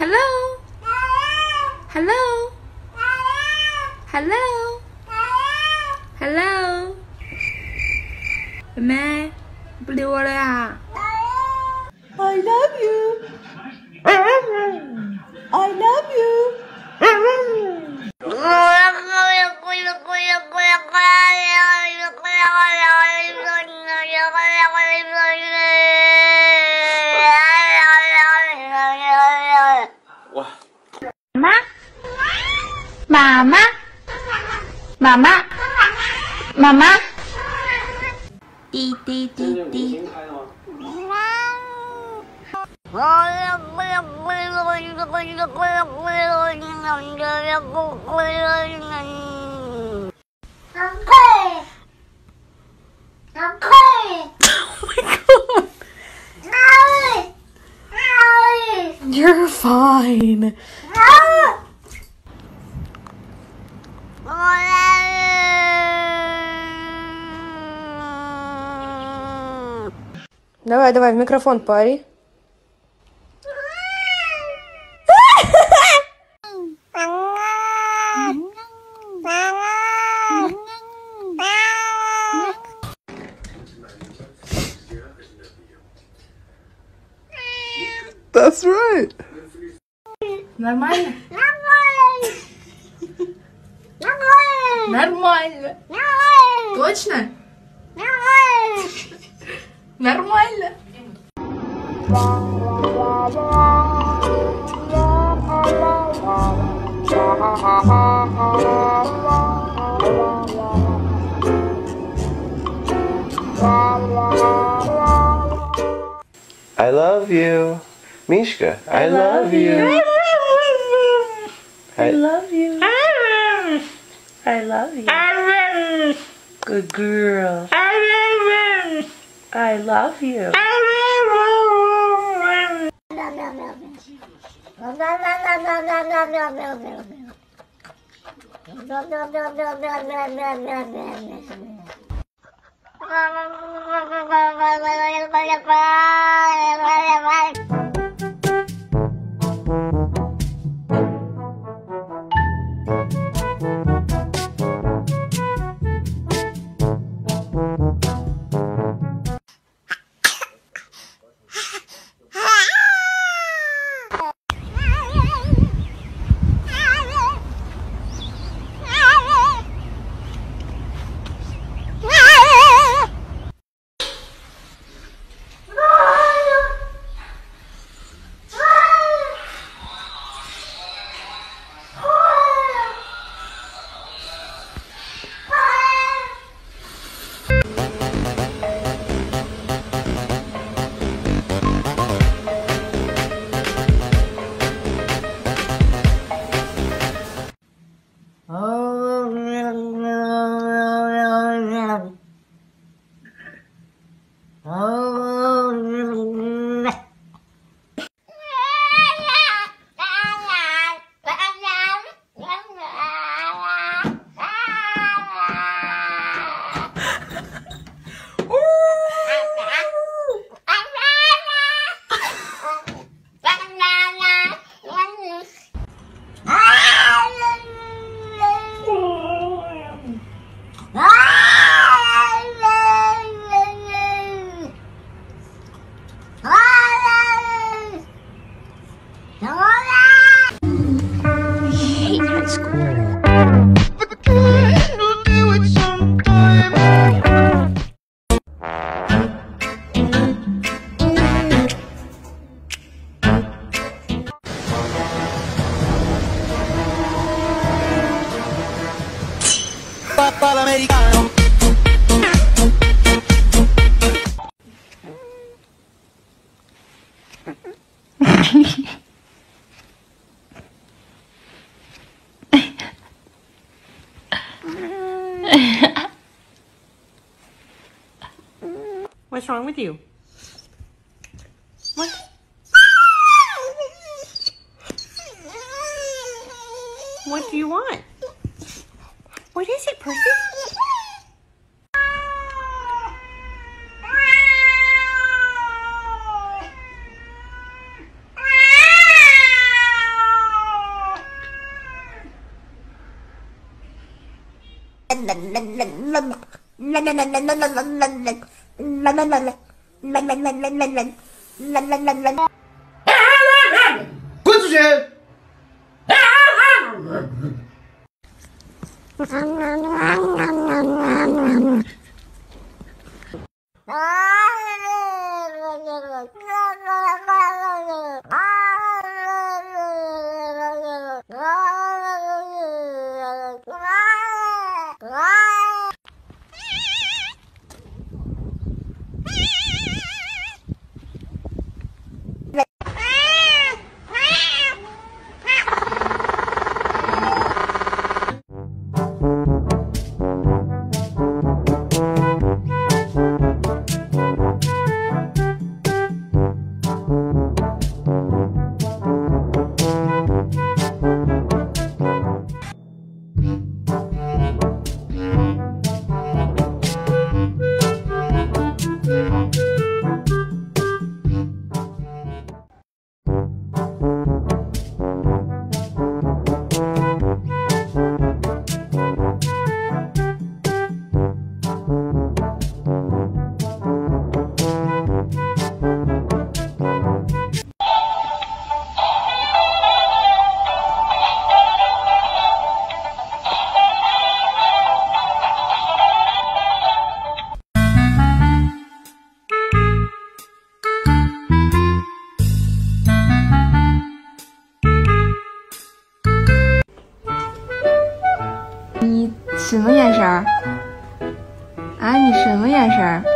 Hello. Hello. Hello. Hello. 妹妹，不理我了呀 I love you. I love you. Mama. Mama. Mama. 滴滴滴滴。You're fine. Давай, давай, в микрофон пари. That's right. Нормально? Нормально. Точно? Нормально. I love you. Mishka, I love you. I love you. I love you. Good girl. I love you. What's wrong with you? What? What do you want? What is it, Percy? 滚出去！ 你什么眼神儿？啊，你什么眼神儿？